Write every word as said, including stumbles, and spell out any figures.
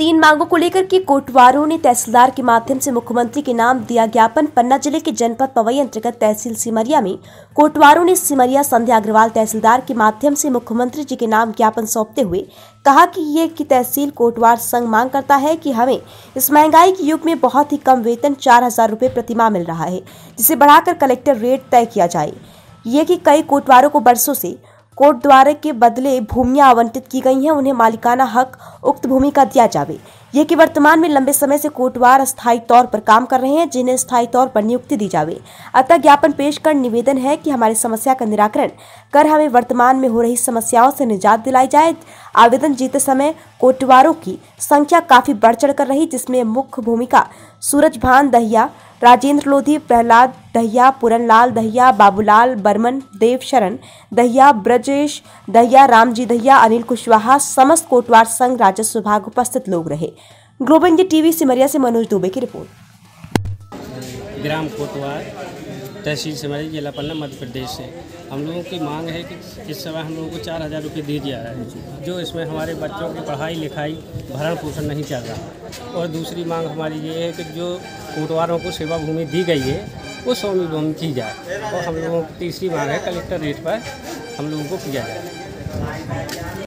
तीन मांगों को लेकर के कोटवारों ने तहसीलदार के माध्यम से मुख्यमंत्री के नाम दिया ज्ञापन। पन्ना जिले के जनपद पवई अंतर्गत तहसील सिमरिया में कोटवारों ने सिमरिया संध्या अग्रवाल तहसीलदार के माध्यम से मुख्यमंत्री जी के नाम ज्ञापन सौंपते हुए कहा कि ये की तहसील कोटवार संघ मांग करता है कि हमें इस महंगाई के युग में बहुत ही कम वेतन चार हजार रुपये प्रतिमाह मिल रहा है, जिसे बढ़ाकर कलेक्टर रेट तय किया जाए। ये कि कई कोटवारों को बरसों से कोर्ट द्वारा के बदले भूमियां आवंटित की गई हैं, उन्हें मालिकाना हक उक्त भूमि का दिया जावे। ये कि वर्तमान में लंबे समय से कोटवार अस्थायी तौर पर काम कर रहे हैं, जिन्हें स्थायी तौर पर नियुक्ति दी जावे। अतः ज्ञापन पेश कर निवेदन है कि हमारी समस्या का निराकरण कर हमें वर्तमान में हो रही समस्याओं से निजात दिलाई जाए। आवेदन जीते समय कोटवारों की संख्या काफी बढ़ चढ़ कर रही, जिसमें मुख्य भूमिका सूरजभान दहिया, राजेंद्र लोधी, प्रहलाद दहिया, पूरनलाल दहिया, बाबूलाल बर्मन, देव शरण दहिया, ब्रजेश दहिया, रामजी दहिया, अनिल कुशवाहा, समस्त कोटवार संघ राजस्व विभाग उपस्थित लोग रहे। ग्लोबल इंडिया टीवी सिमरिया से मनोज दुबे की रिपोर्ट। ग्राम कोटवार, तहसील सिमरिया, जिला पन्ना, मध्य प्रदेश से हम लोगों की मांग है कि इस समय हम लोगों को चार हज़ार रुपये दिया जा रहा है, जो इसमें हमारे बच्चों की पढ़ाई लिखाई भरण पोषण नहीं चल रहा। और दूसरी मांग हमारी ये है कि जो कोटवारों को सेवा भूमि दी गई है वो स्वामी भूमि की जाए। और हम लोगों की तीसरी मांग है कलेक्टर रेट पर हम लोगों को किया जाए।